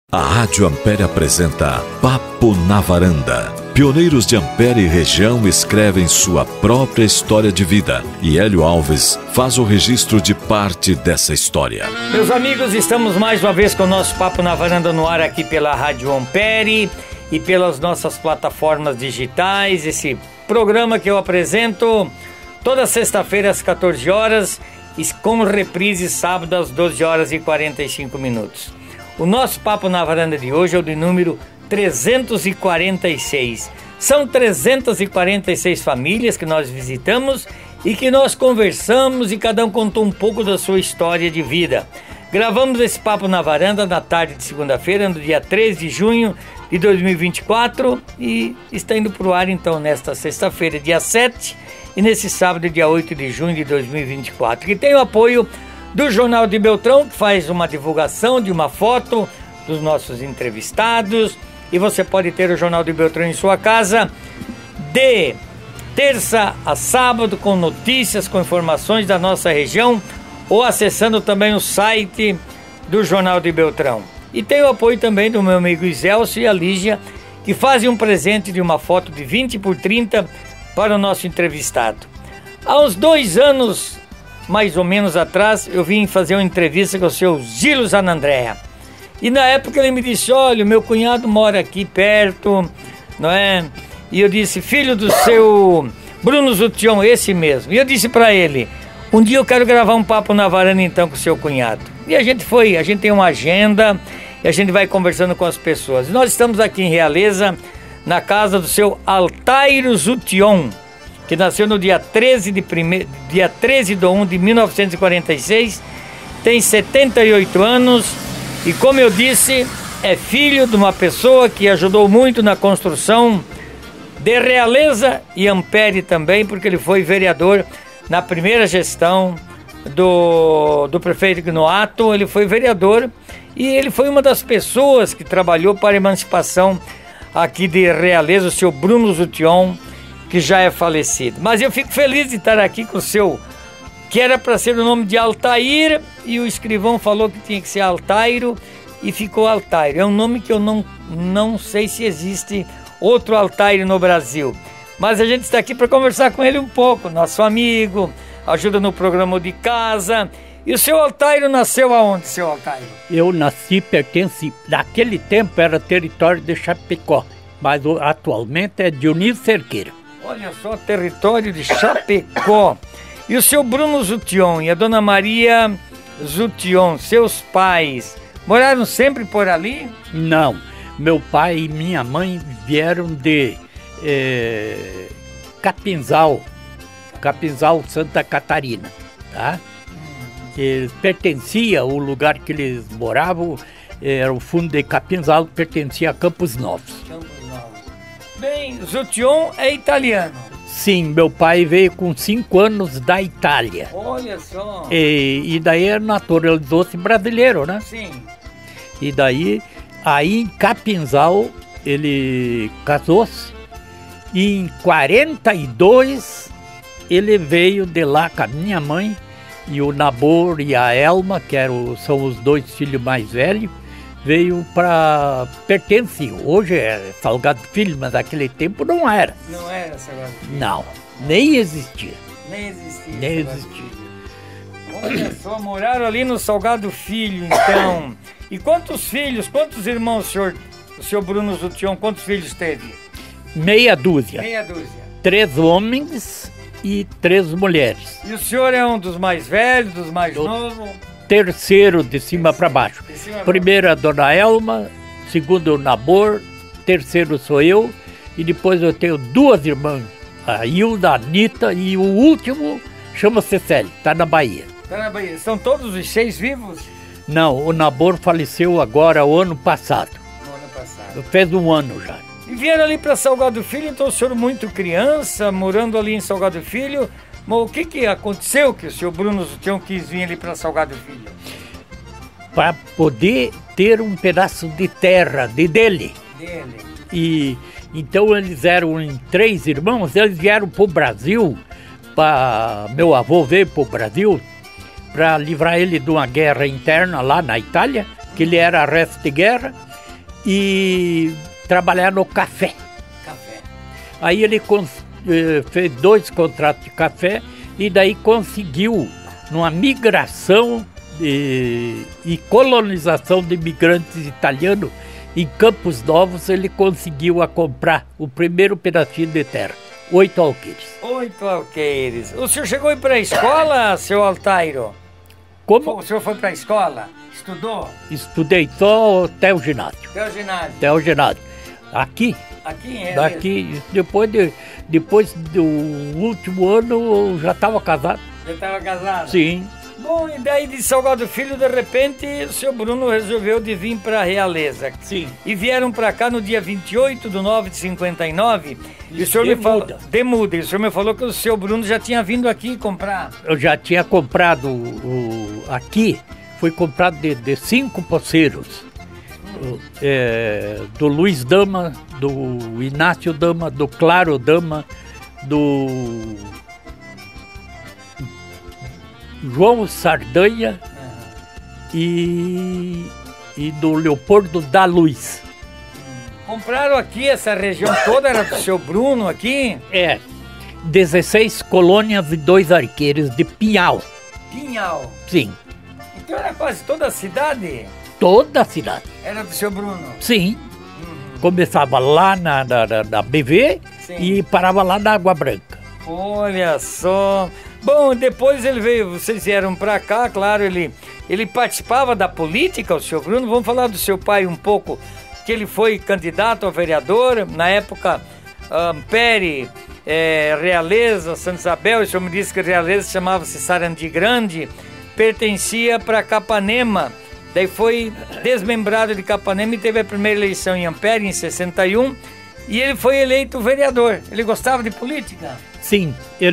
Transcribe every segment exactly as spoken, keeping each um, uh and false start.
A Rádio Ampere apresenta Papo na Varanda. Pioneiros de Ampere e região escrevem sua própria história de vida e Hélio Alves faz o registro de parte dessa história. Meus amigos, estamos mais uma vez com o nosso Papo na Varanda no ar aqui pela Rádio Ampere e pelas nossas plataformas digitais. Esse programa que eu apresento toda sexta-feira às quatorze horas e com reprise sábado às doze horas e quarenta e cinco minutos. O nosso Papo na Varanda de hoje é o de número trezentos e quarenta e seis. São trezentas e quarenta e seis famílias que nós visitamos e que nós conversamos e cada um contou um pouco da sua história de vida. Gravamos esse Papo na Varanda na tarde de segunda-feira, no dia treze de junho de dois mil e vinte e quatro, e está indo para o ar então nesta sexta-feira, dia sete, e nesse sábado, dia oito de junho de dois mil e vinte e quatro, que tem o apoio do Jornal de Beltrão, que faz uma divulgação de uma foto dos nossos entrevistados. E você pode ter o Jornal de Beltrão em sua casa de terça a sábado, com notícias, com informações da nossa região, ou acessando também o site do Jornal de Beltrão. E tem o apoio também do meu amigo Iselcio e a Lígia, que fazem um presente de uma foto de vinte por trinta para o nosso entrevistado. Há uns dois anos, mais ou menos atrás, eu vim fazer uma entrevista com o seu Gilo Zanandrea. E na época ele me disse: olha, meu cunhado mora aqui perto, não é? E eu disse: filho do seu Bruno Zution, esse mesmo. E eu disse para ele: um dia eu quero gravar um Papo na Varanda então com o seu cunhado. E a gente foi, a gente tem uma agenda e a gente vai conversando com as pessoas. E nós estamos aqui em Realeza, na casa do seu Altairo Zution, que nasceu no dia treze de primeiro, dia treze de um de mil novecentos e quarenta e seis, tem setenta e oito anos e, como eu disse, é filho de uma pessoa que ajudou muito na construção de Realeza e Ampere também, porque ele foi vereador na primeira gestão do, do prefeito Ignoato. Ele foi vereador e ele foi uma das pessoas que trabalhou para a emancipação aqui de Realeza, o seu Bruno Zution, que já é falecido. Mas eu fico feliz de estar aqui com o seu, que era para ser o nome de Altair, e o escrivão falou que tinha que ser Altairo e ficou Altairo. É um nome que eu não, não sei se existe outro Altair no Brasil. Mas a gente está aqui para conversar com ele um pouco, nosso amigo, ajuda no programa de casa. E o seu Altairo nasceu aonde, seu Altairo? Eu nasci, pertence, naquele tempo era território de Chapecó, mas atualmente é Dionísio Cerqueira. Olha só, território de Chapecó. E o seu Bruno Zution e a dona Maria Zution, seus pais, moraram sempre por ali? Não, meu pai e minha mãe vieram de é, Capinzal, Capinzal, Santa Catarina, tá? Eles pertencia, o lugar que eles moravam, era o fundo de Capinzal, pertencia a Campos Novos. Campos Novos. Bem, Zution é italiano. Sim, meu pai veio com cinco anos da Itália. Olha só. E, e daí naturalizou-se brasileiro, né? Sim. E daí, aí em Capinzal, ele casou-se. E em quarenta e dois, ele veio de lá com a minha mãe, e o Nabor e a Elma, que eram, são os dois filhos mais velhos, veio para pertence. Hoje é Salgado Filho, mas naquele tempo não era. Não era Salgado Filho? Não, nem existia. Nem existia. Nem Salgado existia. Filho. Olha só, moraram ali no Salgado Filho, então. E quantos filhos, quantos irmãos o senhor, o senhor Bruno Zution, quantos filhos teve? Meia dúzia. Meia dúzia. Três homens e três mulheres. E o senhor é um dos mais velhos, dos mais Eu... novos? Terceiro de cima para baixo. Primeiro a dona Elma, segundo o Nabor, terceiro sou eu, e depois eu tenho duas irmãs, a Hilda, a Anitta, e o último chama-se Célia, está na Bahia. Está na Bahia. São todos os seis vivos? Não, o Nabor faleceu agora o ano passado. No ano passado. Fez um ano já. E vieram ali para Salgado Filho, então o senhor muito criança, morando ali em Salgado Filho. Mas o que, que aconteceu que o senhor Bruno Zution quis vir ali para Salgado Filho? Para poder ter um pedaço de terra de dele. Dele. E então eles eram em três irmãos, eles vieram para o Brasil, pra, meu avô veio para o Brasil para livrar ele de uma guerra interna lá na Itália, que ele era resto de guerra, e trabalhar no café. Café. Aí ele eh, fez dois contratos de café e daí conseguiu, numa migração de, e colonização de imigrantes italianos, em Campos Novos, ele conseguiu a comprar o primeiro pedacinho de terra, oito alqueires. Oito alqueires. O senhor chegou a ir para a escola, seu Altairo? Como? O senhor foi para a escola? Estudou? Estudei só até o ginásio. Até o ginásio. Até o ginásio. Aqui, Aqui é daqui, depois, de, depois do último ano, eu já estava casado. Você estava casado? Sim. Bom, e daí de Salgado Filho, de repente, o seu Bruno resolveu de vir para a Realeza. Sim. E vieram para cá no dia vinte e oito de nove de cinquenta e nove. E o senhor de me falou... muda. De muda. E o senhor me falou que o seu Bruno já tinha vindo aqui comprar. Eu já tinha comprado o, aqui, foi comprado de, de cinco poceiros. O, é, do Luiz Dama, do Inácio Dama, do Claro Dama, do João Sardanha e, e do Leopoldo da Luz. Compraram aqui, essa região toda era do seu Bruno aqui? É, dezesseis colônias e dois arqueiros de Pinhal. Pinhal. Sim, Então era quase toda a cidade? toda a cidade. Era do seu Bruno? Sim. Começava lá na, na, na, na B V. Sim. E parava lá na Água Branca. Olha só. Bom, depois ele veio, vocês vieram pra cá, claro, ele, ele participava da política, o seu Bruno. Vamos falar do seu pai um pouco, que ele foi candidato a vereador, na época, Ampere, é, Realeza, Santa Isabel, o senhor me disse que Realeza chamava-se Sarandi Grande, pertencia para Capanema, daí foi desmembrado de Capanema e teve a primeira eleição em Ampere, em sessenta e um, e ele foi eleito vereador. Ele gostava de política? Sim,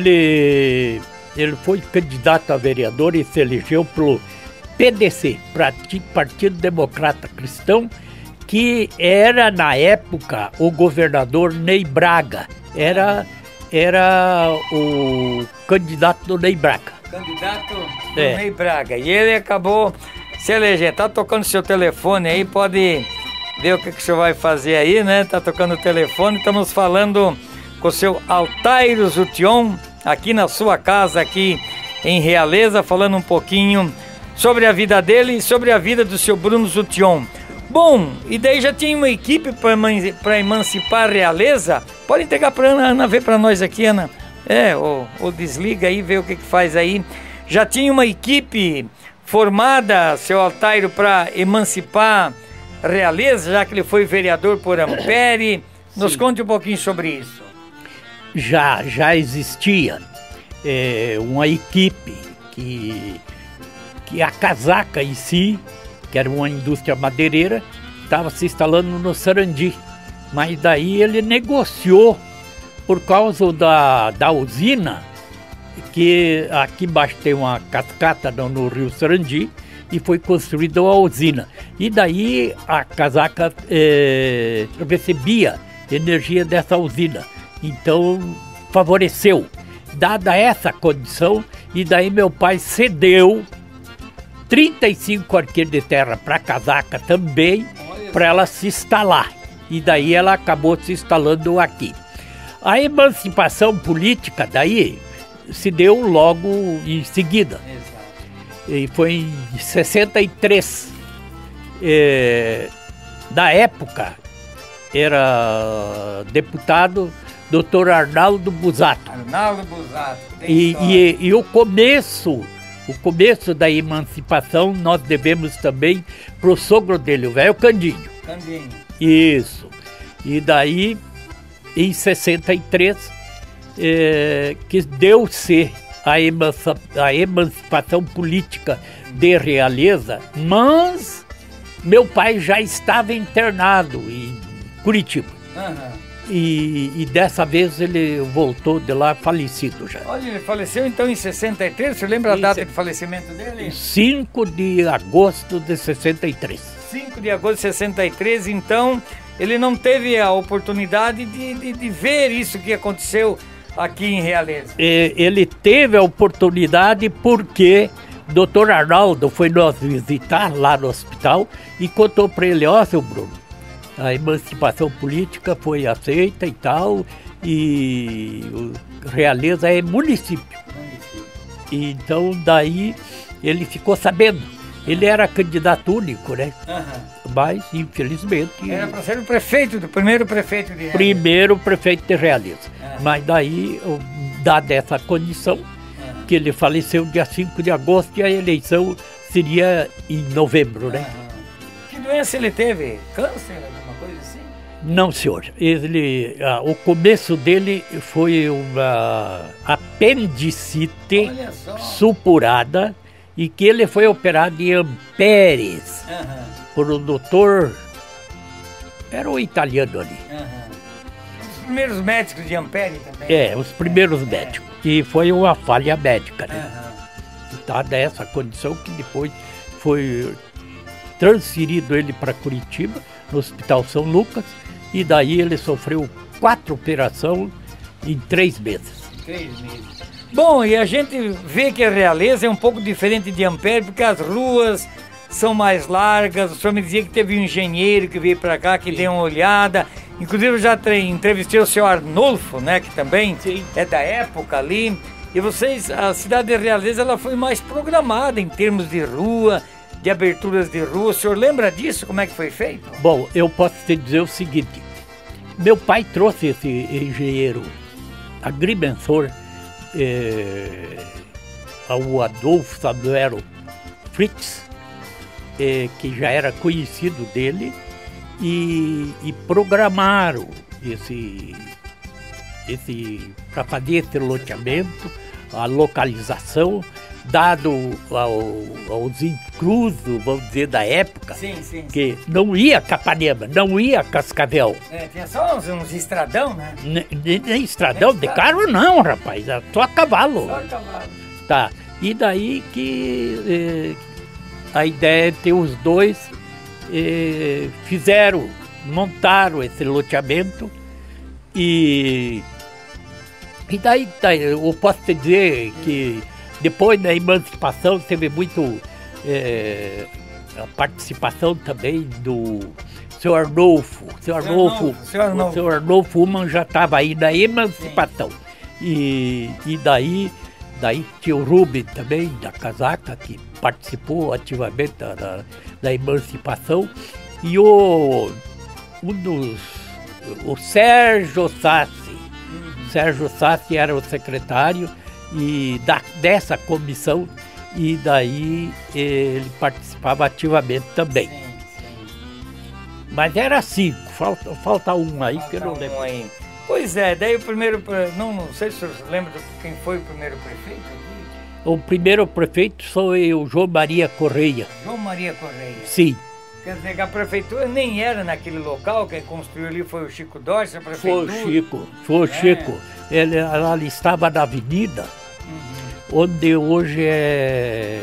ele, ele foi candidato a vereador e se elegeu pelo P D C, Partido Democrata Cristão, que era na época o governador Ney Braga. Era, era o candidato do Ney Braga. Candidato do É. Ney Braga. E ele acabou se elegendo. Tá tocando seu telefone aí, pode ver o que, que o senhor vai fazer aí, né? Tá tocando o telefone, estamos falando com o seu Altairo Zution, aqui na sua casa, aqui em Realeza, falando um pouquinho sobre a vida dele e sobre a vida do seu Bruno Zution. Bom, e daí já tinha uma equipe para emancipar a Realeza. Pode entregar para Ana, Ana, vê para nós aqui, Ana. É, ou, ou desliga aí, vê o que, que faz aí. Já tinha uma equipe formada, seu Altairo, para emancipar a Realeza, já que ele foi vereador por Ampere. Nos Sim. conte um pouquinho sobre isso. Já, já existia é, uma equipe que, que a casaca em si, que era uma indústria madeireira, estava se instalando no Sarandi. Mas daí ele negociou por causa da, da usina, que aqui embaixo tem uma cascata no, no rio Sarandi, e foi construída uma usina. E daí a casaca é, recebia energia dessa usina. Então favoreceu, dada essa condição, e daí meu pai cedeu trinta e cinco arqueiros de terra para a casaca também, para ela se instalar. E daí ela acabou se instalando aqui. A emancipação política daí se deu logo em seguida. E foi em sessenta e três. É, na época, era deputado doutor Arnaldo Busato. Arnaldo Busato. E, e, e o começo, o começo da emancipação nós devemos também pro sogro dele, o velho Candinho. Candinho. Isso. E daí, em sessenta e três, é, que deu-se a, emanci- a emancipação política de Realeza, mas meu pai já estava internado em Curitiba. Aham. E, e dessa vez ele voltou de lá falecido já. Olha, ele faleceu então em sessenta e três, você lembra a Isso. data de falecimento dele? cinco de agosto de sessenta e três. cinco de agosto de sessenta e três, então ele não teve a oportunidade de, de, de ver isso que aconteceu aqui em Realeza. E ele teve a oportunidade porque doutor Arnaldo foi nos visitar lá no hospital e contou para ele: ó, seu Bruno, a emancipação política foi aceita e tal, e o Realeza é município. E então daí ele ficou sabendo. Ele era candidato único, né? Uhum. Mas, infelizmente... Era para ser o prefeito, o primeiro prefeito de Realeza. Primeiro prefeito de Realeza. Uhum. Mas daí, dada essa condição, uhum. que ele faleceu dia cinco de agosto e a eleição seria em novembro, né? Uhum. Que doença ele teve? Câncer, alguma coisa assim? Não, senhor. Ele, ah, o começo dele foi uma apendicite supurada, e que ele foi operado em Amperes, uhum. por um doutor, era um italiano ali. Uhum. Os primeiros médicos de Ampere também. É, os primeiros é, médicos, é. E foi uma falha médica, né? Uhum. Tá dessa condição que depois foi transferido ele para Curitiba, no Hospital São Lucas, e daí ele sofreu quatro operações em três meses. Três meses. Bom, e a gente vê que a Realeza é um pouco diferente de Ampere, porque as ruas são mais largas. O senhor me dizia que teve um engenheiro que veio para cá, que Sim. deu uma olhada. Inclusive eu já entrevistei o senhor Arnulfo, né, que também Sim. é da época ali. E vocês, a cidade de Realeza, ela foi mais programada em termos de rua, de aberturas de rua. O senhor lembra disso? Como é que foi feito? Bom, eu posso te dizer o seguinte. Meu pai trouxe esse engenheiro agrimensor, É, ao Adolfo Samuel Fritz, é, que já era conhecido dele, e, e programaram esse, esse para fazer esse loteamento, a localização, dado ao, aos intrusos, vamos dizer, da época, sim, sim, que sim. não ia Capanema, não ia Cascavel. É, tinha só uns, uns estradão, né? Nem, nem estradão, nem de carro não, rapaz, é só a cavalo. Só a cavalo. Tá, e daí que eh, a ideia é ter os dois, eh, fizeram, montaram esse loteamento, e, e daí, daí eu posso te dizer que depois da emancipação teve muito é, a participação também do seu Arnulfo. Seu Arnulfo, seu Arnulfo, o seu Arnulfo Uman já estava aí na emancipação. E, e daí, daí tinha o Rubem também, da Casaca, que participou ativamente da, da, da emancipação. E o, um dos, o Sérgio Sassi. Uhum. Sérgio Sassi era o secretário e da, dessa comissão, e daí ele participava ativamente também. Sim, sim. Mas era cinco, falta, falta um aí falta que eu não lembro. Um aí. Pois é, daí o primeiro, não, não sei se você lembra de quem foi o primeiro prefeito aqui? O primeiro prefeito foi o João Maria Correia. João Maria Correia? Sim. Quer dizer que a prefeitura nem era naquele local, quem construiu ali foi o Chico Dorce, a prefeitura? Foi o Chico, foi o é. Chico. Ele, ela estava na avenida, uhum. onde hoje é,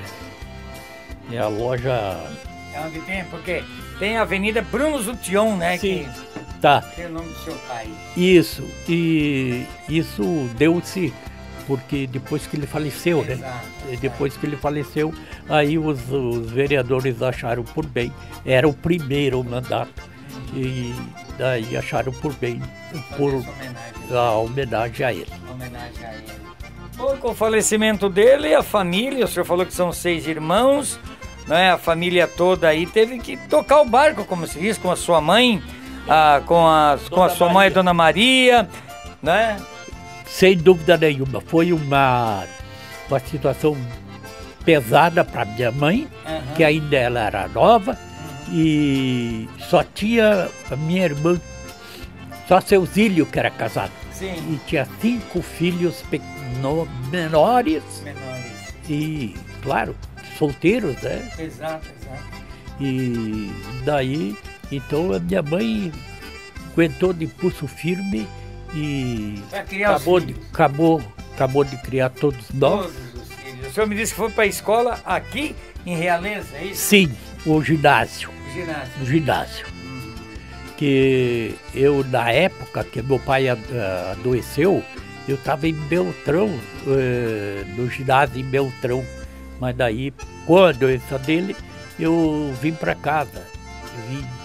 é a loja... É onde tem, porque tem a Avenida Bruno Zution, né? Sim, que tá. Tem o nome do seu pai. Isso, e isso deu-se porque depois que ele faleceu, exato, né? Exato. Depois que ele faleceu, aí os, os vereadores acharam por bem, era o primeiro mandato, uhum. e daí acharam por bem por homenagem, a homenagem a ele. Homenagem a ele. Bom, com o falecimento dele, a família, o senhor falou que são seis irmãos, né? A família toda aí teve que tocar o barco, como se diz, com a sua mãe, a, com, a, com a sua Maria. mãe, Dona Maria, né? Sem dúvida nenhuma, foi uma, uma situação pesada para minha mãe, uhum. que ainda ela era nova, uhum. e só tinha a minha irmã, só seu Zílio que era casado. Sim. E tinha cinco filhos no, menores, menores, e, claro, solteiros, né? Exato, exato. E daí, então a minha mãe aguentou de pulso firme e acabou de, acabou, acabou de criar todos nós. Todos os filhos. O senhor me disse que foi para a escola aqui em Realeza, é isso? Sim, o ginásio. O ginásio. O ginásio. Hum. Que eu, na época que meu pai adoeceu, eu estava em Beltrão, uh, no ginásio em Beltrão. Mas daí, com a doença dele, eu vim para casa. Eu vim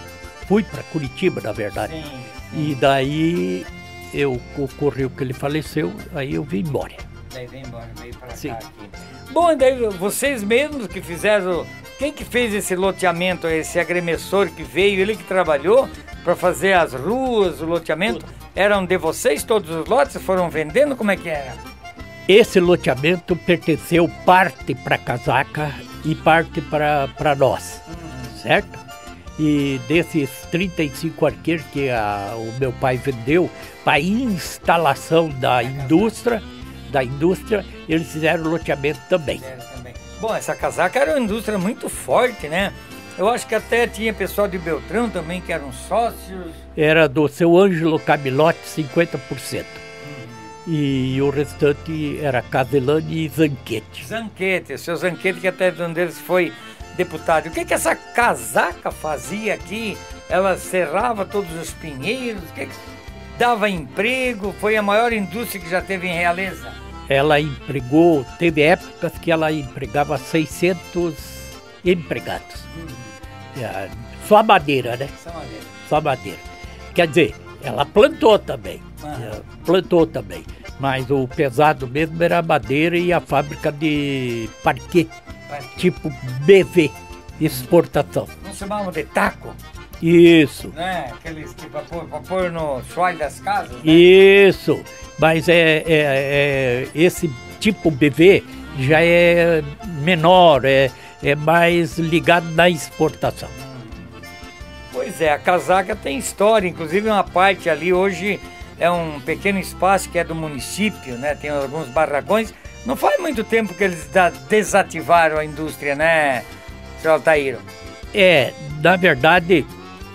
fui para Curitiba, na verdade. Sim, sim. E daí eu, ocorreu que ele faleceu, aí eu vim embora. Daí veio embora, veio para Sim. cá aqui. Bom, daí vocês mesmos que fizeram... Quem que fez esse loteamento, esse agremessor que veio, ele que trabalhou para fazer as ruas, o loteamento? Tudo. Eram de vocês todos os lotes? Foram vendendo? Como é que era? Esse loteamento pertenceu parte para Casaca e parte para nós, uhum. certo? E desses trinta e cinco arqueiros que a, o meu pai vendeu para instalação da indústria, da indústria, eles fizeram loteamento também. também. Bom, essa Casaca era uma indústria muito forte, né? Eu acho que até tinha pessoal de Beltrão também que eram sócios. Era do seu Ângelo Camilote, cinquenta por cento. E o restante era Caselani e Zanquete. Zanquete, o seu Zanquete, que até um deles foi deputado. O que que essa Casaca fazia aqui? Ela serrava todos os pinheiros, o que que dava emprego? Foi a maior indústria que já teve em Realeza? Ela empregou, teve épocas que ela empregava seiscentos empregados. Hum. É, só madeira, né? Só madeira. Só madeira. Quer dizer, ela plantou também. Ah. Plantou também, mas o pesado mesmo era a madeira e a fábrica de parquet, parquet. Tipo B V, exportação. Não chamavam de taco? Isso. Né? Aqueles que para pôr, pra pôr no soalho das casas, né? Isso, mas é, é, é, esse tipo B V já é menor, é, é mais ligado na exportação. Pois é, a Casaca tem história, inclusive uma parte ali hoje... É um pequeno espaço que é do município, né? Tem alguns barracões. Não faz muito tempo que eles desativaram a indústria, né, senhor Altaíro? É, na verdade,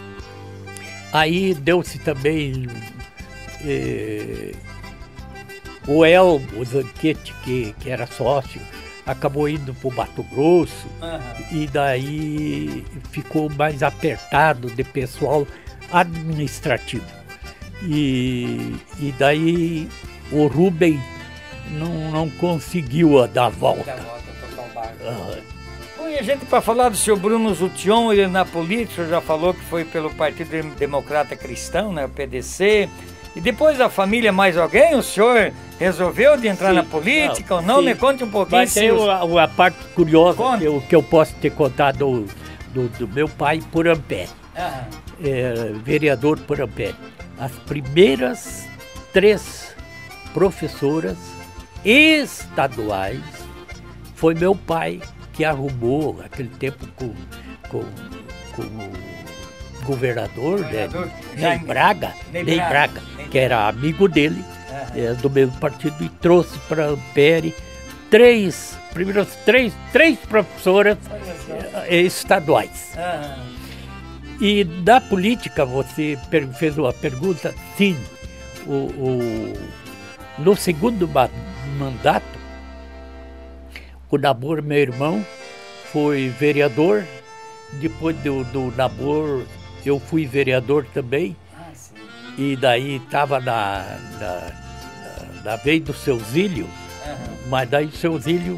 aí deu-se também é, o Elmo, o Zanquete, que, que era sócio, acabou indo para o Mato Grosso, uhum. E daí ficou mais apertado de pessoal administrativo. E, e daí o Rubem não, não conseguiu dar a volta. Dar a volta, tocar o barco. Uhum. Bom, e a gente, para falar do senhor Bruno Zution, ele na política, o senhor já falou que foi pelo Partido Democrata Cristão, né, o P D C. E depois a família, mais alguém, o senhor resolveu de entrar sim, na política não, ou não? Sim. Me conte um pouquinho. Mas tem uma, uma parte curiosa que eu, que eu posso ter contado do, do, do meu pai por Ampere, é, vereador por Ampere. As primeiras três professoras estaduais foi meu pai que arrumou aquele tempo com, com, com o governador, governador né, Ney Braga, Ney Braga, Braga que era amigo dele, uhum. é, do mesmo partido, e trouxe para Ampere três, primeiras três, três professoras é, estaduais. Uhum. E da política, você fez uma pergunta, sim, o, o, no segundo mandato, o Nabor, meu irmão, foi vereador, depois do, do Nabor eu fui vereador também, ah, e daí estava na, na, na, na vez do seu Zílio, uhum. Mas daí o seu Zílio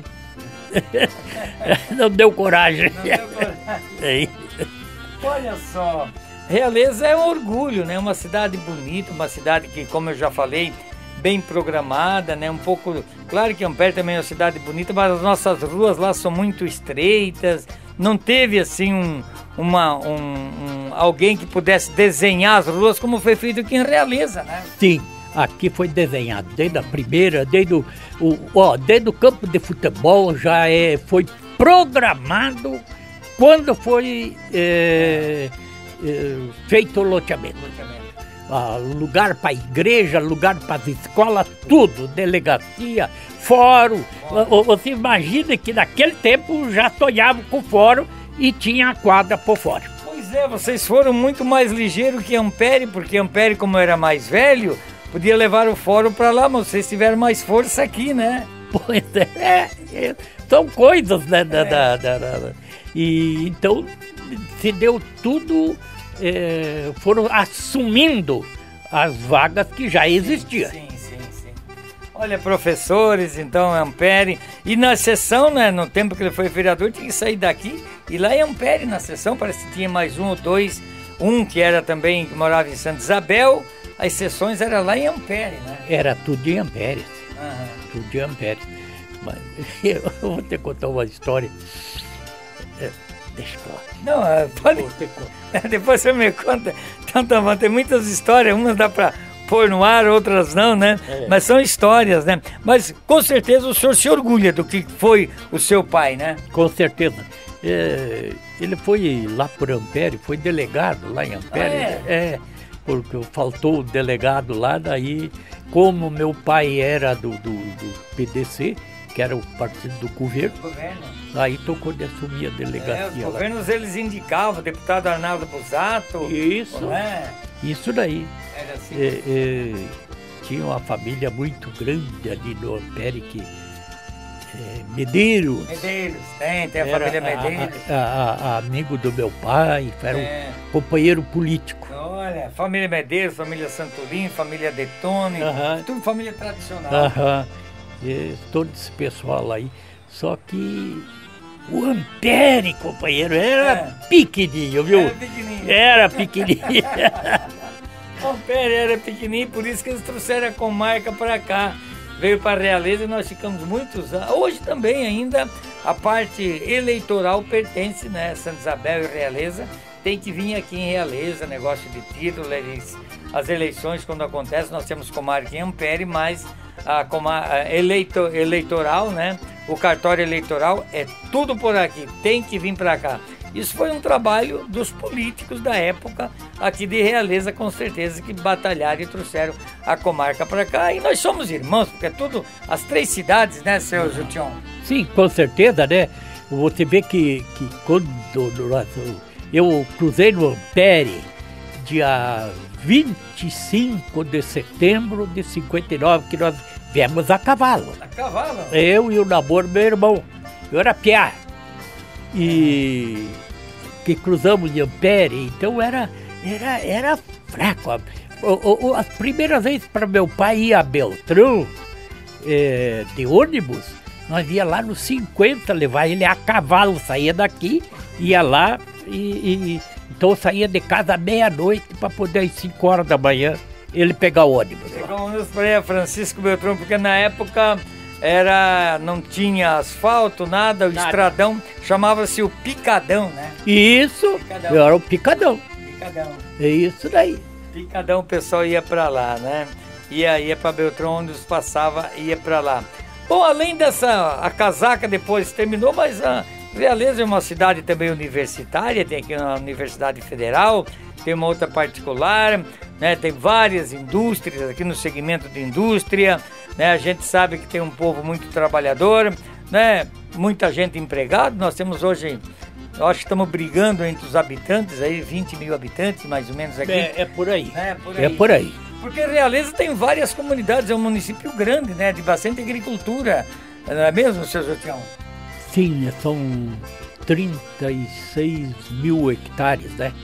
não deu coragem. Não deu coragem. Olha só, Realeza é um orgulho, né? Uma cidade bonita, uma cidade que, como eu já falei, bem programada, né? Um pouco, claro que Ampere também é uma cidade bonita, mas as nossas ruas lá são muito estreitas. Não teve assim um, uma, um, um alguém que pudesse desenhar as ruas como foi feito aqui em Realeza, né? Sim, aqui foi desenhado desde a primeira, desde o, o ó, desde o campo de futebol já é, foi programado. Quando foi é, é, feito o loteamento, ah, lugar para igreja, lugar para as escolas, tudo, delegacia, fórum. Oh. Você imagina que naquele tempo já sonhava com fórum e tinha a quadra por fora. Pois é, vocês foram muito mais ligeiros que Ampere, porque Ampere, como era mais velho, podia levar o fórum para lá, mas vocês tiveram mais força aqui, né? Pois é, é são coisas, né? É. Da, da, da, da, e então se deu tudo, é, foram assumindo as vagas que já existiam. Sim, sim, sim. Olha, professores, então, Ampere, e na sessão, né, no tempo que ele foi vereador, tinha que sair daqui, e lá em Ampere, na sessão, parece que tinha mais um ou dois um que era também, que morava em Santa Isabel, as sessões eram lá em Ampere, né? Era tudo em Ampere, Aham. tudo em Ampere. Mas eu vou ter que contar uma história. É, deixa eu falar. Não, é, pode... Vou ter que contar. Depois você me conta. Então tá bom, tem muitas histórias, umas dá pra pôr no ar, outras não, né? É. Mas são histórias, né? Mas com certeza o senhor se orgulha do que foi o seu pai, né? Com certeza. É, ele foi lá por Ampere, foi delegado lá em Ampere. Ah, é? é, porque faltou o delegado lá, daí, como meu pai era do, do, do P D C, que era o partido do governo, Governo. aí tocou de assumir a É, os delegacia lá. governos eles indicavam, o deputado Arnaldo Busato. Isso, Não é? isso daí. Era assim. É, é, tinha uma família muito grande ali no Ampere, que é, Medeiros. Medeiros, tem, tem a Era família Medeiros. a- a- a- amigo do meu pai, era É. um companheiro político. Olha, família Medeiros, família Santolim, família Detone, Aham. tudo família tradicional. Aham. E todo esse pessoal aí. Só que o Ampere, companheiro, era É. pequenininho, viu? Era pequenininho. Era pequenininho. O Ampere era pequenininho, por isso que eles trouxeram a comarca para cá. Veio para a Realeza e nós ficamos muitos anos. Hoje também ainda a parte eleitoral pertence, né? Santa Isabel e Realeza tem que vir aqui em Realeza, negócio de título, eles, as eleições quando acontecem, nós temos comarca em Ampere, mas a, comar, a eleito, eleitoral, né? O cartório eleitoral é tudo por aqui, tem que vir para cá. Isso foi um trabalho dos políticos da época aqui de Realeza, com certeza, que batalharam e trouxeram a comarca para cá. E nós somos irmãos, porque é tudo, as três cidades, né, seu Jution? Sim, com certeza, né? Você vê que, que quando nós, eu cruzei no Ampere dia vinte e cinco de setembro de cinquenta e nove, que nós viemos a cavalo. A cavalo? Eu e o namoro meu irmão. Eu era piá. E que cruzamos de Ampere, então era, era, era fraco. O, o, as primeiras vezes para meu pai ir a Beltrão é, de ônibus, nós ia lá nos cinquenta levar ele a cavalo, saía daqui, ia lá e, e então eu saía de casa à meia-noite para poder às cinco horas da manhã ele pegar o ônibus. Pegou o ônibus para Francisco Beltrão, porque na época era, não tinha asfalto, nada, o Nada. estradão chamava-se o Picadão, né? Isso, Picadão. eu era o picadão. Picadão. É isso daí. Picadão, o pessoal ia para lá, né? Ia, ia para Beltrão, onde os passava, ia para lá. Bom, além dessa, a casaca depois terminou, mas a Realeza é uma cidade também universitária, tem aqui uma Universidade Federal, tem uma outra particular, né? Tem várias indústrias aqui no segmento de indústria, né? A gente sabe que tem um povo muito trabalhador, né? Muita gente empregada. Nós temos hoje, eu acho que estamos brigando entre os habitantes aí, vinte mil habitantes mais ou menos aqui. É, é por aí. né? Por aí. É por aí. Porque Realeza tem várias comunidades, é um município grande, né? De bastante agricultura, não é mesmo, seu Jotião? Sim, são trinta e seis mil hectares, né?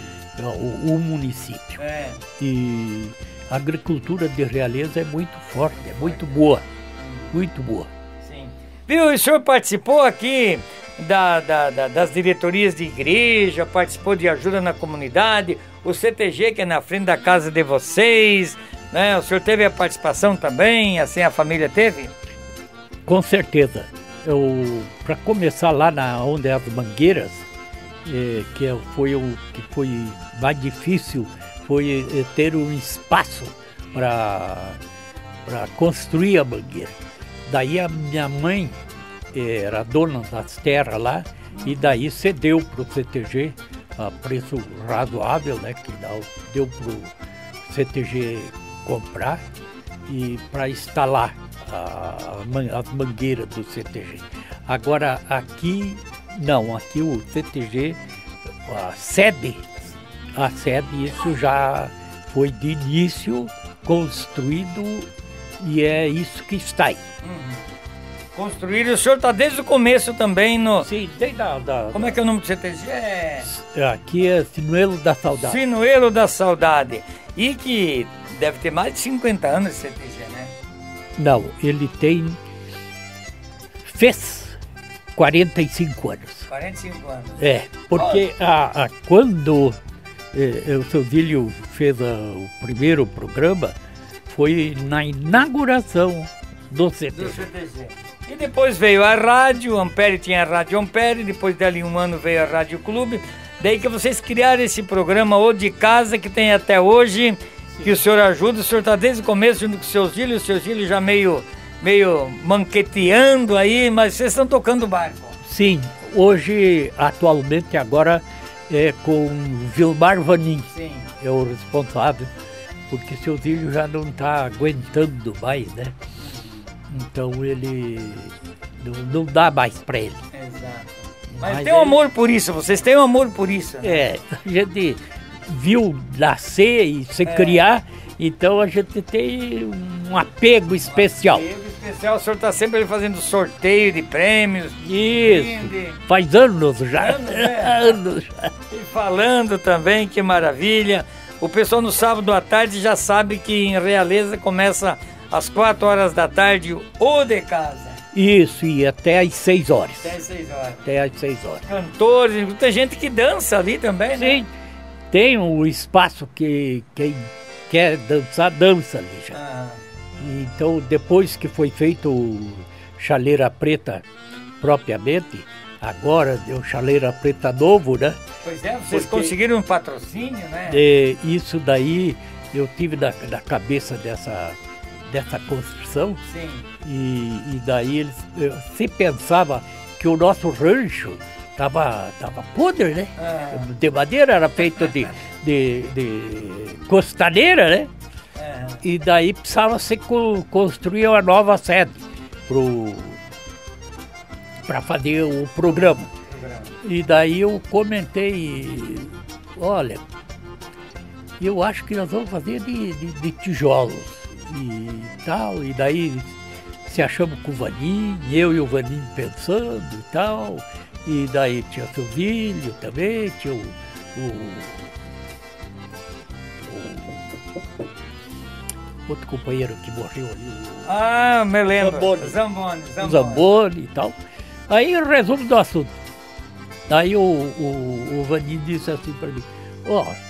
O, o município. É. E a agricultura de Realeza é muito forte, é muito boa. Muito boa. Sim. Viu, o senhor participou aqui da, da, da, das diretorias de igreja, participou de ajuda na comunidade, o C T G que é na frente da casa de vocês, né? O senhor teve a participação também, assim a família teve? Com certeza. Eu, para começar lá na onde é as mangueiras, eh, que é- foi o que foi mais difícil, foi eh, ter um espaço para para construir a mangueira. Daí a minha mãe eh, era dona das terras lá e daí cedeu para o C T G a preço razoável, né, que dá- deu para o C T G comprar e para instalar a- a man- as mangueiras do C T G. Agora aqui, não, aqui o C T G, a sede, a sede, isso já foi de início construído e é isso que está aí. Construíram, o senhor está desde o começo também no... Sim, desde a, da, Como é que é o nome do C T G? É... aqui é Sinuelo da Saudade. Sinuelo da Saudade. E que deve ter mais de cinquenta anos esse C T G, né? Não, ele tem, fez quarenta e cinco anos. quarenta e cinco anos. É, porque a, a- quando é, o seu Zílio fez a, o primeiro programa, foi na inauguração do C T G. Do C T G. E depois veio a rádio, Ampere tinha a Rádio Ampere, depois dali um ano veio a Rádio Clube. Daí que vocês criaram esse programa O de Casa, que tem até hoje, que o senhor ajuda. O senhor está desde o começo junto com o seu Zílio, o seu Zílio já meio, meio manqueteando aí, mas vocês estão tocando o barco. Sim, hoje, atualmente, agora é com Vilmar Vanin. Sim. É o responsável, porque o seu Zílio já não está aguentando mais, né? Então ele não, não dá mais para ele. Exato. Mas, Mas tem um ele... amor por isso, vocês têm um amor por isso. Né? É, a gente viu nascer e se é. criar, então a gente tem um apego especial. Um apego especial, o senhor está sempre fazendo sorteio de prêmios. Isso, brinde. Faz anos já. Anos, é. anos já. E falando também, que maravilha. O pessoal no sábado à tarde já sabe que em Realeza começa às quatro horas da tarde o de Casa. Isso, e até às seis horas. Até às seis horas. Até às seis horas. Cantores, tem gente que dança ali também, né? Sim, tem um espaço que quem quer dançar, dança ali já. Ah. Então, depois que foi feito o Chaleira Preta propriamente, agora deu Chaleira Preta novo, né? Pois é, vocês Porque, conseguiram um patrocínio, né? É, isso daí eu tive na, na cabeça dessa... dessa construção. Sim. E, e daí eles se pensava que o nosso rancho estava tava podre, né? Ah. De madeira, era feito de, de, de costaneira, né? Ah. E daí precisava se construir uma nova sede para fazer o programa. programa. E daí eu comentei, olha, eu acho que nós vamos fazer de, de, de tijolos. E tal, e daí se achamos com o Vanim, eu e o Vanim pensando e tal, e daí tinha o seu Zílio também, tinha o, o, o outro companheiro que morreu ali. O, ah, me lembro. Zamboni. Zamboni, Zamboni. Zamboni e tal. Aí o resumo do assunto. Aí o, o, o Vanim disse assim para mim, ó, oh,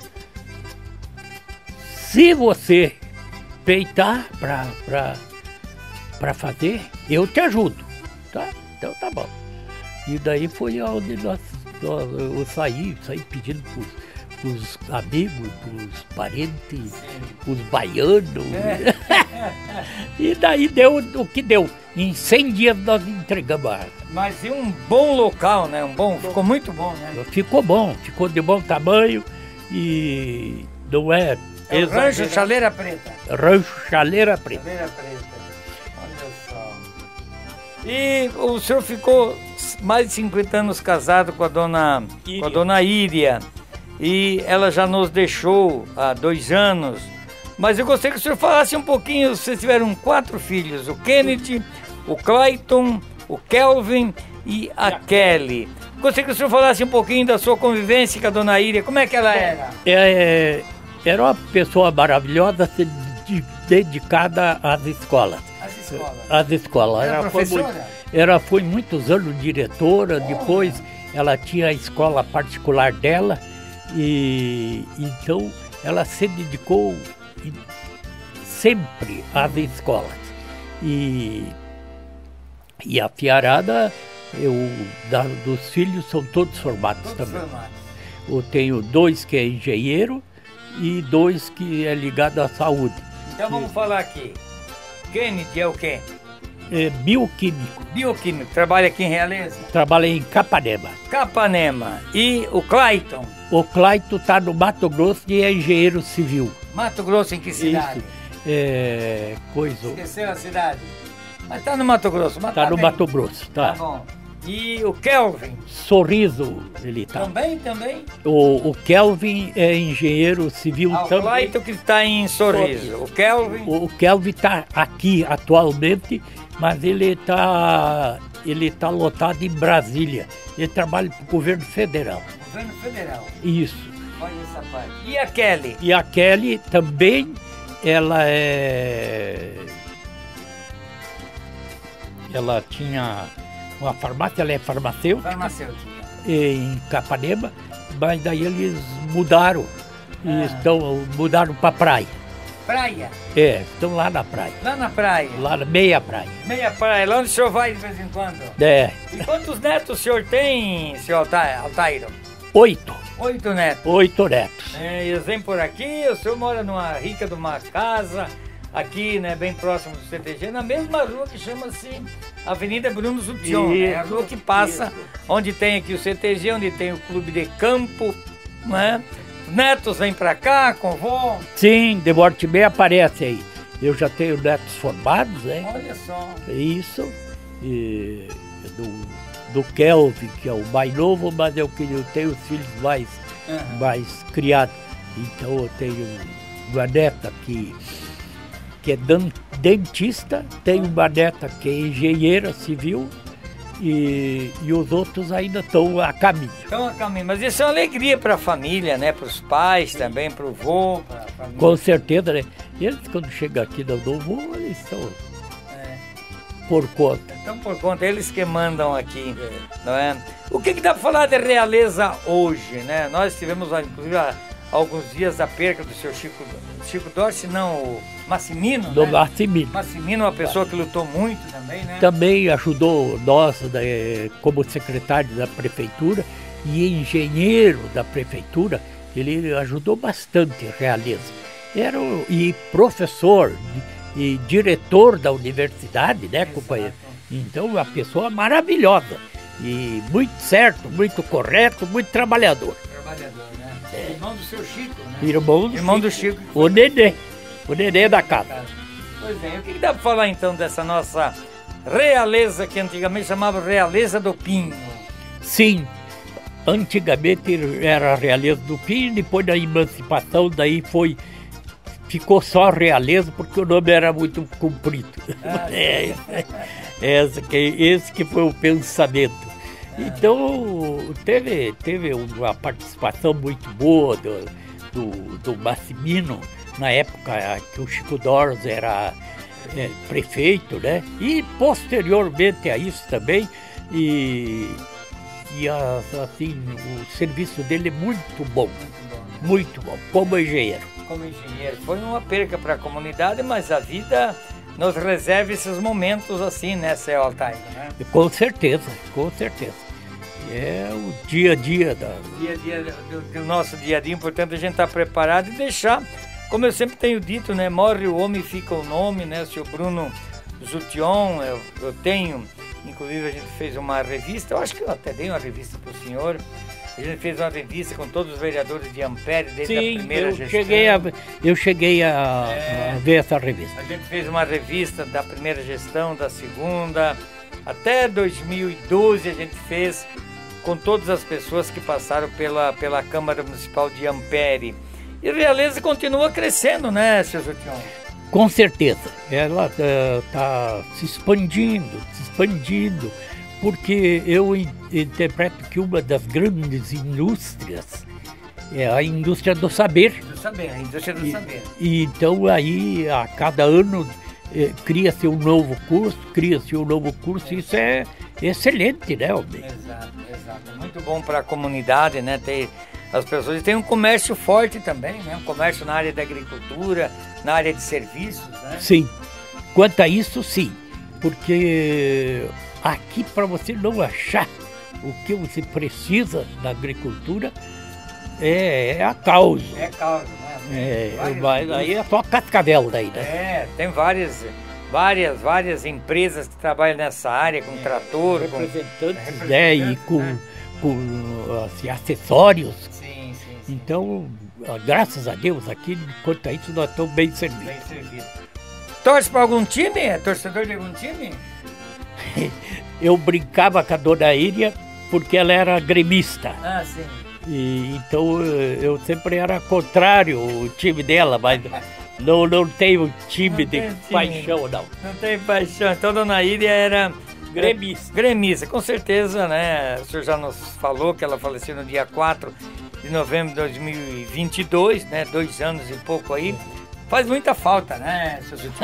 se você peitar pra, pra, pra fazer, eu te ajudo, tá? Então tá bom. E daí foi onde nós, nós eu saí, saí pedindo pros, pros amigos, pros parentes, pros baianos. É. E daí deu o que deu. Em cem dias nós entregamos a água. Mas e um bom local, né? Um bom, ficou muito bom, né? Ficou bom, ficou de bom tamanho e não é... É o Rancho Chaleira Preta. Rancho Chaleira Preta. Chaleira Preta. Olha só. E o senhor ficou mais de cinquenta anos casado com a dona, com a dona Íria. E ela já nos deixou há dois anos. Mas eu gostaria que o senhor falasse um pouquinho. Vocês tiveram quatro filhos: o Kennedy, o Clayton, o Kelvin e a Kelly. Gostaria que o senhor falasse um pouquinho da sua convivência com a dona Íria. Como é que ela era? É... Era uma pessoa maravilhosa, dedicada às escolas. Às escolas? Às escolas. Era ela, professora? Foi, ela foi muitos anos diretora, oh. Depois ela tinha a escola particular dela, e então ela se dedicou sempre às escolas. E, e a fiarada, eu, da, dos filhos são todos formados todos também. Formados. Eu tenho dois que é engenheiro, e dois que é ligado à saúde. Então vamos e... falar aqui. Kennedy é o quê? É bioquímico. Bioquímico. Trabalha aqui em Realeza? Trabalha em Capanema. Capanema. E o Clayton? O Clayton está no Mato Grosso e é engenheiro civil. Mato Grosso em que cidade? Isso. É... coisa... Esqueceu a cidade? Mas está no Mato Grosso. Está no bem. Mato Grosso, tá. Tá bom. E o Kelvin? Sorriso, ele tá. Também, também? O, o Kelvin é engenheiro civil ah, também. O Clayton que está em Sorriso. Sorriso. O Kelvin? O, o Kelvin está aqui atualmente, mas ele está ele tá lotado em Brasília. Ele trabalha para o governo federal. Governo federal? Isso. Olha essa parte. E a Kelly? E a Kelly também, ela é... Ela tinha... uma farmácia, ela é farmacêutica, farmacêutica. em Capanema, mas daí eles mudaram e Ah. estão, mudaram para praia. Praia? É, estão lá na praia. Lá na praia? Lá na meia praia. Meia praia, lá onde o senhor vai de vez em quando? É, E quantos netos o senhor tem, senhor Alta- Altairo? oito. Oito netos. Oito netos. É, eles vêm por aqui, o senhor mora numa rica de uma casa, aqui, né, bem próximo do C T G, na mesma rua que chama-se Avenida Bruno Zution, né? A rua que passa, onde tem aqui o C T G, onde tem o clube de campo, né? Os netos vêm pra cá, com vó. Sim, de volta e meia aparece aí. Eu já tenho netos formados, né? Olha só. Isso. E do, do Kelvin, que é o mais novo, mas eu, que eu tenho os filhos mais, Uhum. mais criados. Então eu tenho uma neta que, que é dan- dentista, tenho uma neta que é engenheira civil e, e os outros ainda estão a caminho. Então, a caminho. Mas isso é uma alegria para a família, né? Para os pais também, para o vô, para a família. Com certeza, né? Eles quando chegam aqui no novo, eles estão É. por conta. Então, por conta, eles que mandam aqui, não é? O que, que dá para falar de realeza hoje, né? Nós tivemos, inclusive, há alguns dias a perca do seu Chico, Chico Dorsi, não, o Massimino, Do né? Massimino. Massimino, uma pessoa que lutou muito também, né? Também ajudou nós né, como secretário da prefeitura e engenheiro da prefeitura, ele ajudou bastante a Realeza. Era o, e professor e diretor da universidade, né, companheiro? Então, uma pessoa maravilhosa e muito certo, muito correto, muito trabalhador. Trabalhador, né? Irmão do seu Chico, né? Irmão do Irmão do Chico. Chico. O Nenê, o Nenê da casa. Pois bem, o que, que dá para falar então dessa nossa realeza, que antigamente chamava Realeza do Pinho? Sim, antigamente era a Realeza do Pinho, depois da emancipação, daí foi, ficou só a Realeza, porque o nome era muito comprido. Ah, é, esse, que, esse que foi o pensamento. Então, teve, teve uma participação muito boa do, do, do Massimino, na época que o Chico Dorsi era é, prefeito, né? E posteriormente a isso também, e, e a, assim, o serviço dele é muito bom, muito bom, como engenheiro. Como engenheiro, foi uma perca para a comunidade, mas a vida nos reserva esses momentos assim, né, seu Altair, né? Com certeza, com certeza. É o dia a dia da... Dia a dia do, do nosso dia a dia, importante a gente estar preparado e deixar, como eu sempre tenho dito, né, morre o homem, fica o nome, né, o senhor Bruno Zution, eu, eu tenho, inclusive a gente fez uma revista, eu acho que eu até dei uma revista para o senhor, a gente fez uma revista com todos os vereadores de Ampere, desde Sim, a primeira eu gestão. cheguei a, eu cheguei a, É. a ver essa revista. A gente fez uma revista da primeira gestão, da segunda, até dois mil e doze a gente fez com todas as pessoas que passaram pela, pela Câmara Municipal de Ampere. E a Realeza continua crescendo, né, seu Zution? Com certeza, ela está se expandindo, se expandindo, porque eu in- interpreto que uma das grandes indústrias é a indústria do saber. Do saber, a indústria do E, saber. e então aí a cada ano eh, cria-se um novo curso, cria-se um novo curso, isso é excelente, né, homem? Exato, exato. É muito bom para a comunidade, né, ter as pessoas. E tem um comércio forte também, né, um comércio na área da agricultura, na área de serviços, né? Sim, quanto a isso sim, porque aqui para você não achar o que você precisa na agricultura é, é a causa. É causa, né? É, Várias mas aí é só cascavel daí, né? É, tem várias, várias, várias empresas que trabalham nessa área, com trator, com... Representantes, né, e com, com assim, acessórios. Sim, sim, sim. Então, ah, graças a Deus, aqui, quanto a isso, nós estamos bem servidos. Bem servido. Torce para algum time? É torcedor de algum time? Eu brincava com a dona Íria porque ela era gremista. Ah, sim. E, então eh, eu sempre era contrário o time dela, mas não, não tenho time Não de tem time. paixão, não. Não tem paixão. Então, dona Íria era... Gremista. Gremista, com certeza, né? O senhor já nos falou que ela faleceu no dia quatro de novembro de dois mil e vinte e dois, né? Dois anos e pouco aí. Faz muita falta, né, seu Zution?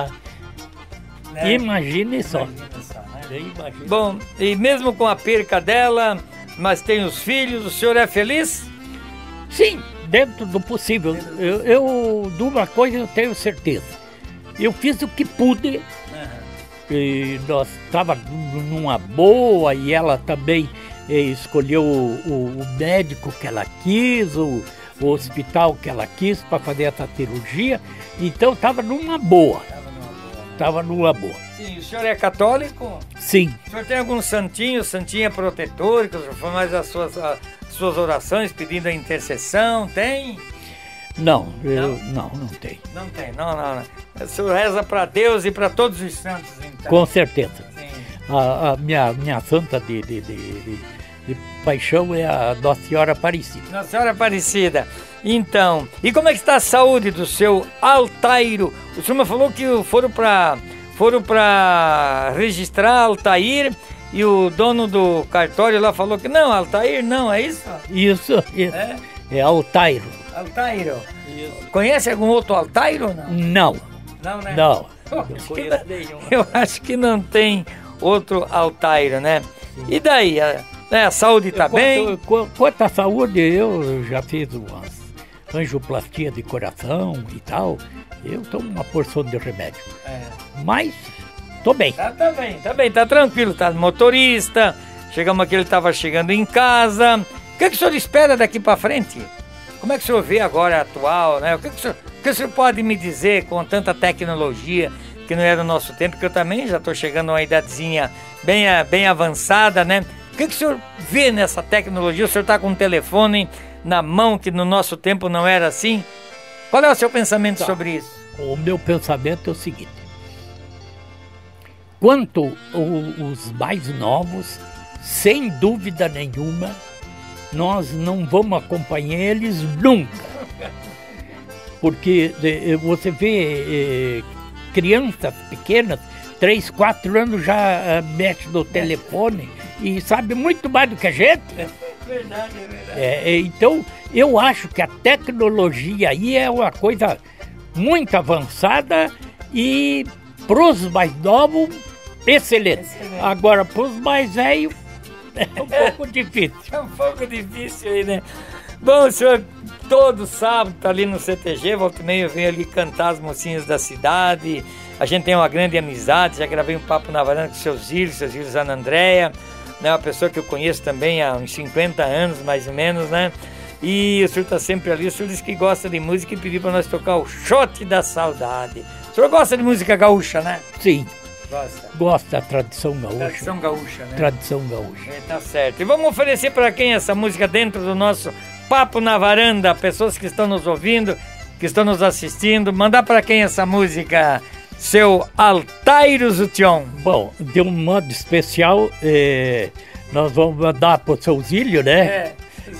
Né? Imagine só. Imagina só, né? Imagine. Bom, e mesmo com a perca dela, mas tem os filhos, o senhor é feliz? Sim, dentro do possível. Eu, eu, de uma coisa eu tenho certeza. Eu fiz o que pude. Uhum. E nós estávamos numa boa e ela também eh, escolheu o, o, o médico que ela quis, o, o hospital que ela quis para fazer essa cirurgia. Então estava numa boa. Estava numa boa. Sim, o senhor é católico? Sim. O senhor tem algum santinho, santinha protetor, que o senhor faz as suas, as suas orações pedindo a intercessão? Tem? Não, eu, não, não tem. Não tem, não, não, não. O senhor reza para Deus e para todos os santos, então? Com certeza. Sim. A, a minha, minha santa de, de, de, de, de paixão é a Nossa Senhora Aparecida. Nossa Senhora Aparecida. Então, e como é que está a saúde do seu Altairo? O senhor me falou que foram para foram para registrar Altair e o dono do cartório lá falou que não, Altair não, é isso? Isso, isso. É, é Altairo. Altairo. Isso. Conhece algum outro Altairo ou não? Não. Não, né? Não. Eu acho, que não, eu acho que não tem outro Altairo, né? Sim. E daí? A, né, a saúde está bem? Quanto à saúde, eu já fiz umas angioplastia de coração e tal. Eu tomo uma porção de remédio. É. Mas tô bem. Tá, tá bem, tá bem, tá tranquilo, tá motorista. Chegamos aqui, ele estava chegando em casa. O que, que o senhor espera daqui para frente? Como é que o senhor vê agora a atual, né? O que, que, o senhor, o que o senhor pode me dizer com tanta tecnologia que não era no nosso tempo, que eu também já estou chegando a uma idadezinha bem, bem avançada, né? O que, que o senhor vê nessa tecnologia? O senhor está com um telefone na mão, que no nosso tempo não era assim. Qual é o seu pensamento tá. sobre isso? O meu pensamento é o seguinte. Quanto o, os mais novos, sem dúvida nenhuma, nós não vamos acompanhar eles nunca. Porque você vê eh, crianças pequenas, três, quatro anos já uh, mexe no telefone e sabe muito mais do que a gente. Verdade, é verdade. É, então, eu acho que a tecnologia aí é uma coisa muito avançada e para os mais novos, excelente. excelente. Agora, para os mais velhos, é um pouco difícil. É um pouco difícil aí, né? Bom, o senhor todo sábado tá ali no C T G, volta e meia eu venho ali cantar as mocinhas da cidade. A gente tem uma grande amizade, já gravei um papo na varanda com seus filhos, seus filhos Ana Andréia, né? Uma pessoa que eu conheço também há uns cinquenta anos, mais ou menos, né? E o senhor está sempre ali, o senhor disse que gosta de música e pediu para nós tocar o Shot da Saudade. O senhor gosta de música gaúcha, né? Sim. Gosta. Gosta da tradição gaúcha. Tradição gaúcha, né? Tradição gaúcha. É, tá certo. E vamos oferecer para quem essa música dentro do nosso Papo na Varanda? Pessoas que estão nos ouvindo, que estão nos assistindo. Mandar para quem essa música? Seu Altairo Zution. Bom, de um modo especial, eh, nós vamos mandar para o seu Zílio, né? É.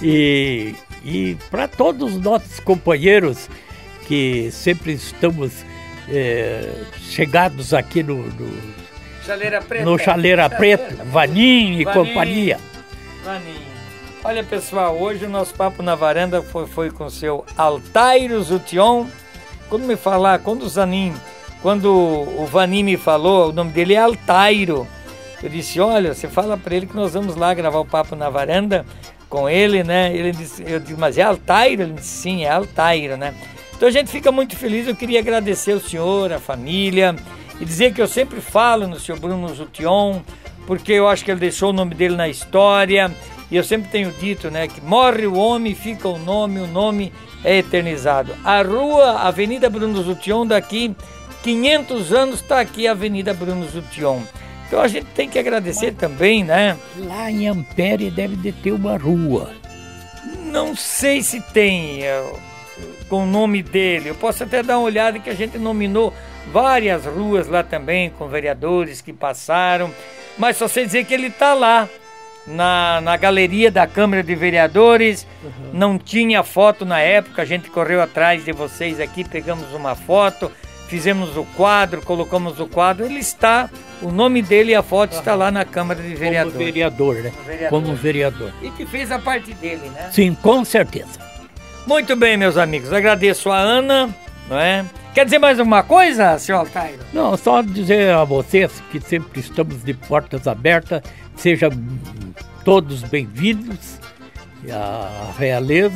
E, e para todos os nossos companheiros que sempre estamos eh, chegados aqui no, no Chaleira Preta, no Chaleira Preta, Vaninho e Vaninho, companhia. Vaninho. Olha, pessoal, hoje o nosso Papo na Varanda foi, foi com o seu Altairo Zution. Quando me falar, quando o Zanin, quando o Vaninho me falou, o nome dele é Altairo. Eu disse, olha, você fala para ele que nós vamos lá gravar o Papo na Varanda com ele, né? Ele disse, eu disse, mas é Altairo? Ele disse, sim, é Altairo, né? Então a gente fica muito feliz. Eu queria agradecer o senhor, a família, e dizer que eu sempre falo no senhor Bruno Zution, porque eu acho que ele deixou o nome dele na história, e eu sempre tenho dito, né, que morre o homem, fica o nome, o nome é eternizado. A rua, Avenida Bruno Zution, daqui quinhentos anos está aqui a Avenida Bruno Zution. Então a gente tem que agradecer mas, também, né? Lá em Ampere deve de ter uma rua. Não sei se tem eu, com o nome dele. Eu posso até dar uma olhada que a gente nominou várias ruas lá também, com vereadores que passaram. Mas só sei dizer que ele está lá, na, na galeria da Câmara de Vereadores. Uhum. Não tinha foto na época, a gente correu atrás de vocês aqui, pegamos uma foto. Fizemos o quadro, colocamos o quadro, ele está, o nome dele e a foto uhum. está lá na Câmara de Vereadores. Como vereador, né? Como vereador. Como vereador. E que fez a parte dele, né? Sim, com certeza. Muito bem, meus amigos, agradeço a Ana, não é? Quer dizer mais alguma coisa, senhor Altairo? Não, só dizer a vocês que sempre estamos de portas abertas, sejam todos bem-vindos à realeza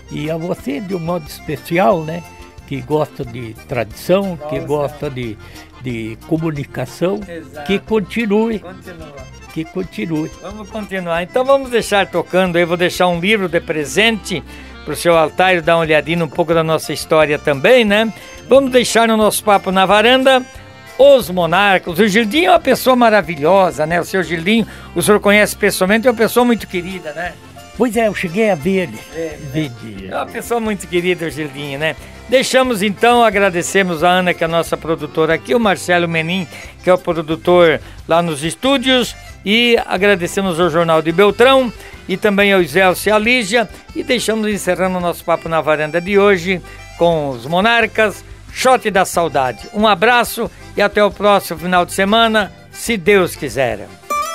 E a você, de um modo especial, né? Que gosta de tradição, Nossa. que gosta de, de comunicação, Exato. que continue. Continua. Que continue. Vamos continuar. Então vamos deixar tocando. Eu vou deixar um livro de presente para o seu Altair dar uma olhadinha um pouco da nossa história também, né? Vamos deixar no nosso Papo na Varanda Os Monarcas. O Gildinho é uma pessoa maravilhosa, né? O seu Gildinho, o senhor conhece pessoalmente, é uma pessoa muito querida, né? Pois é, eu cheguei a ver ele. É, né? É uma pessoa muito querida, o Gildinho, né? Deixamos então, agradecemos a Ana, que é a nossa produtora aqui, o Marcelo Menin, que é o produtor lá nos estúdios, e agradecemos ao Jornal de Beltrão e também ao Zelcio e a Lígia, e deixamos encerrando o nosso Papo na Varanda de hoje com os Monarcas, Shot da Saudade. Um abraço e até o próximo final de semana, se Deus quiser.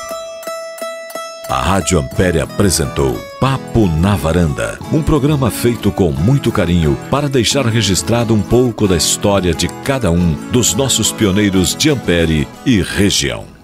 A Rádio Ampere apresentou Papo na Varanda, um programa feito com muito carinho para deixar registrado um pouco da história de cada um dos nossos pioneiros de Ampere e região.